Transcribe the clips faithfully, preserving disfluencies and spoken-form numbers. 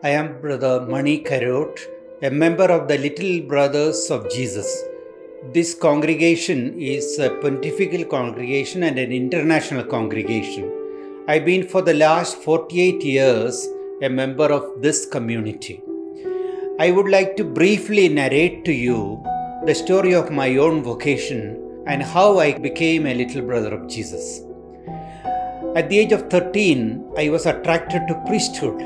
I am Brother Mani Karot, a member of the Little Brothers of Jesus. This congregation is a pontifical congregation and an international congregation. I've been for the last forty-eight years a member of this community. I would like to briefly narrate to you the story of my own vocation and how I became a little brother of Jesus. At the age of thirteen, I was attracted to priesthood,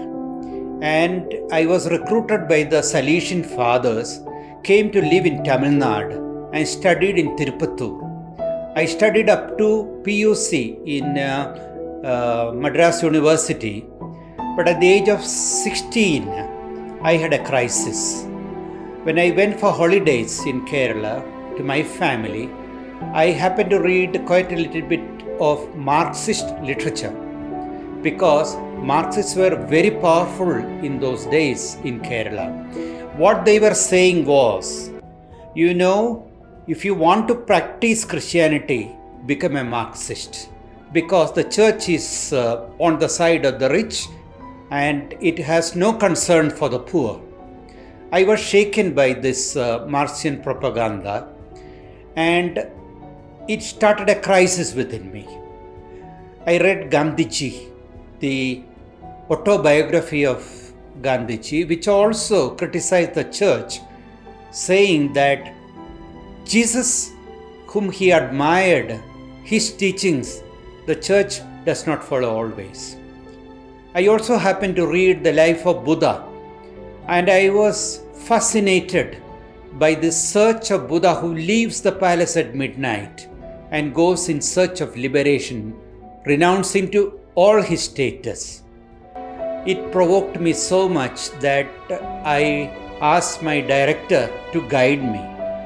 and I was recruited by the Salesian fathers, came to live in Tamil Nadu and studied in Tirupattur. I studied up to P U C in uh, uh, Madras University, but at the age of sixteen, I had a crisis. When I went for holidays in Kerala to my family, I happened to read quite a little bit of Marxist literature, because Marxists were very powerful in those days in Kerala. What they were saying was, you know, if you want to practice Christianity, become a Marxist, because the church is uh, on the side of the rich and it has no concern for the poor. I was shaken by this uh, Marxian propaganda, and it started a crisis within me. I read Gandhiji, the autobiography of Gandhiji, which also criticized the church, saying that Jesus, whom he admired, his teachings, the church does not follow always. I also happened to read the life of Buddha, and I was fascinated by this search of Buddha, who leaves the palace at midnight and goes in search of liberation, renouncing to all his status. It provoked me so much that I asked my director to guide me.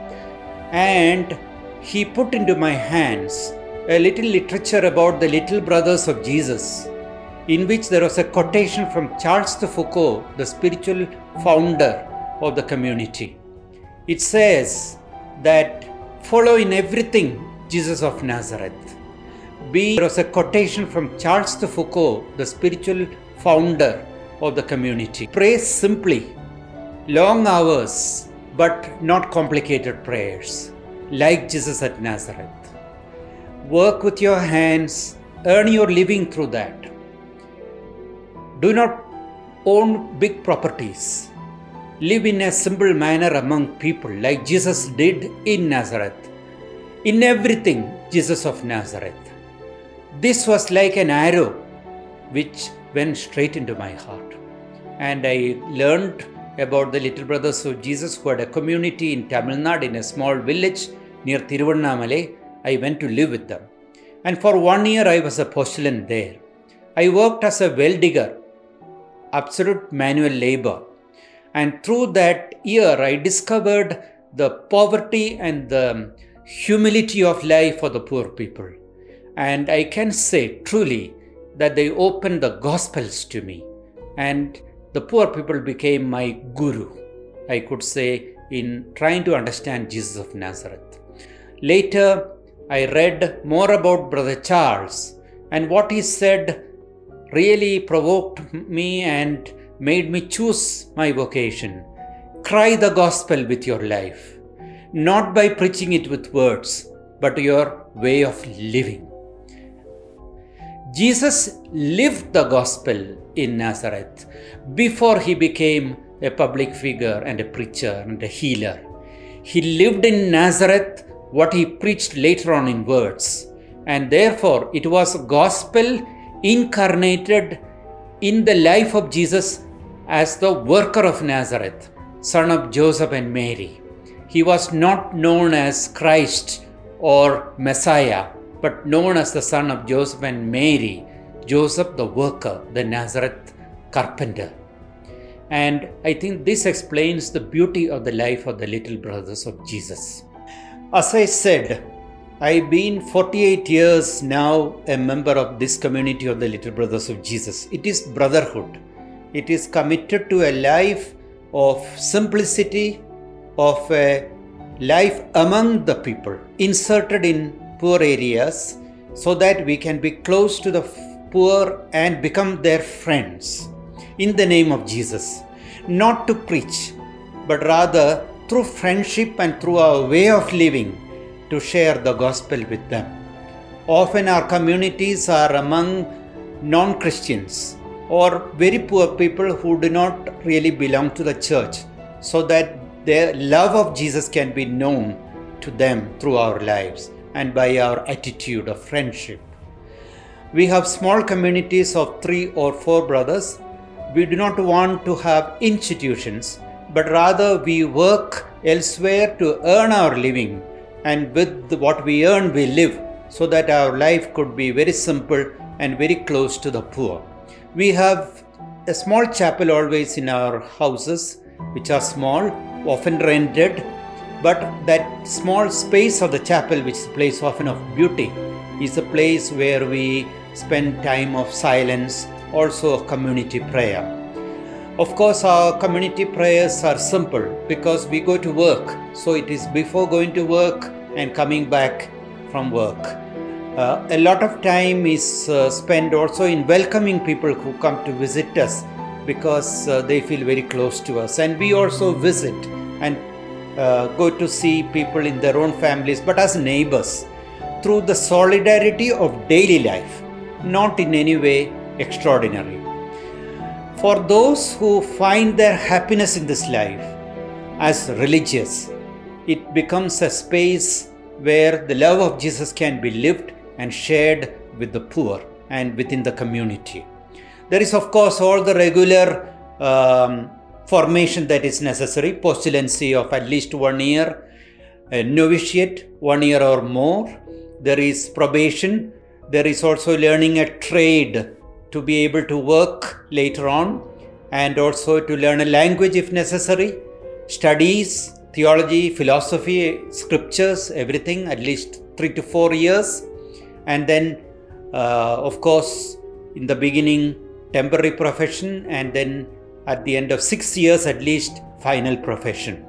And he put into my hands a little literature about the Little Brothers of Jesus, in which there was a quotation from Charles de Foucault, the spiritual founder of the community. It says that follow in everything Jesus of Nazareth. B. There was a quotation from Charles de Foucault, the spiritual founder of the community. Pray simply, long hours, but not complicated prayers, like Jesus at Nazareth. Work with your hands, earn your living through that. Do not own big properties. Live in a simple manner among people, like Jesus did in Nazareth. In everything, Jesus of Nazareth. This was like an arrow which went straight into my heart. And I learned about the Little Brothers of Jesus, who had a community in Tamil Nadu, in a small village near Thiruvannamalai. I went to live with them. And for one year I was a postulant there. I worked as a well digger, absolute manual labor. And through that year I discovered the poverty and the humility of life for the poor people. And I can say truly that they opened the Gospels to me, and the poor people became my guru, I could say, in trying to understand Jesus of Nazareth. Later, I read more about Brother Charles, and what he said really provoked me and made me choose my vocation. Cry the gospel with your life, not by preaching it with words, but your way of living. Jesus lived the gospel in Nazareth before he became a public figure and a preacher and a healer. He lived in Nazareth what he preached later on in words, and therefore it was gospel incarnated in the life of Jesus as the worker of Nazareth, son of Joseph and Mary. He was not known as Christ or Messiah, but known as the son of Joseph and Mary, Joseph the worker, the Nazareth carpenter. And I think this explains the beauty of the life of the Little Brothers of Jesus. As I said, I've been forty-eight years now a member of this community of the Little Brothers of Jesus. It is brotherhood. It is committed to a life of simplicity, of a life among the people, inserted in poor areas, so that we can be close to the poor and become their friends. in the name of Jesus, not to preach, but rather through friendship and through our way of living to share the gospel with them. Often our communities are among non-Christians or very poor people who do not really belong to the church, so that their love of Jesus can be known to them through our lives and by our attitude of friendship. We have small communities of three or four brothers. We do not want to have institutions, but rather we work elsewhere to earn our living, and with what we earn we live, so that our life could be very simple and very close to the poor. We have a small chapel always in our houses, which are small, often rented, but that small space of the chapel, which is a place often of beauty, is a place where we spend time of silence, also of community prayer. Of course, our community prayers are simple because we go to work, so it is before going to work and coming back from work. Uh, a lot of time is uh, spent also in welcoming people who come to visit us, because uh, they feel very close to us, and we also visit and uh, go to see people in their own families, but as neighbors, through the solidarity of daily life, not in any way extraordinary. For those who find their happiness in this life as religious, it becomes a space where the love of Jesus can be lived and shared with the poor and within the community. There is, of course, all the regular um, formation that is necessary, postulancy of at least one year, a novitiate, one year or more. There is probation. There is also learning a trade to be able to work later on, and also to learn a language if necessary, studies, theology, philosophy, scriptures, everything, at least three to four years. And then, uh, of course, in the beginning, temporary profession, and then at the end of six years at least, final profession.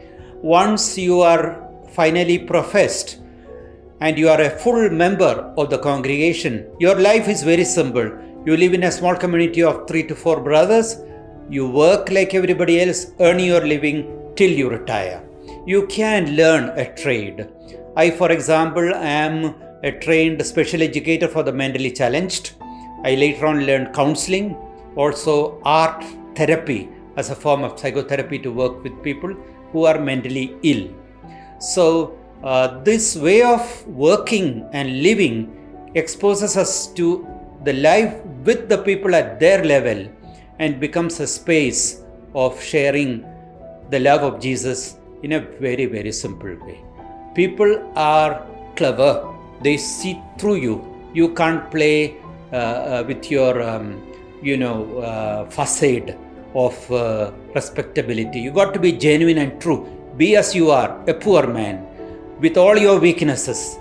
Once you are finally professed and you are a full member of the congregation, your life is very simple. You live in a small community of three to four brothers. You work like everybody else, earn your living till you retire. You can learn a trade. I, for example, am a trained special educator for the mentally challenged. I later on learned counseling, also art therapy as a form of psychotherapy to work with people who are mentally ill. So uh, this way of working and living exposes us to the life with the people at their level, and becomes a space of sharing the love of Jesus in a very, very simple way. People are clever. They see through you. You can't play uh, uh, with your, um, you know, uh, facade of uh, respectability. You got to be genuine and true. Be as you are, a poor man, with all your weaknesses,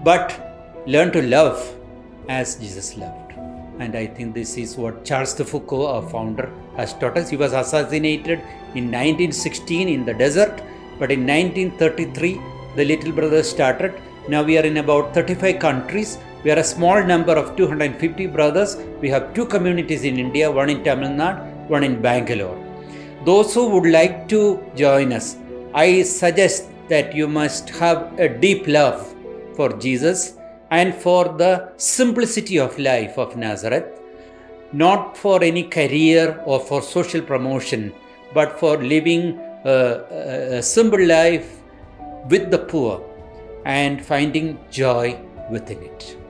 but learn to love as Jesus loved. And I think this is what Charles de Foucault, our founder, has taught us. He was assassinated in nineteen sixteen in the desert, but in nineteen thirty-three, the Little Brothers started. Now we are in about thirty-five countries. We are a small number of two hundred fifty brothers. We have two communities in India, one in Tamil Nadu, one in Bangalore. Those who would like to join us, I suggest that you must have a deep love for Jesus and for the simplicity of life of Nazareth, not for any career or for social promotion, but for living a, a simple life with the poor and finding joy within it.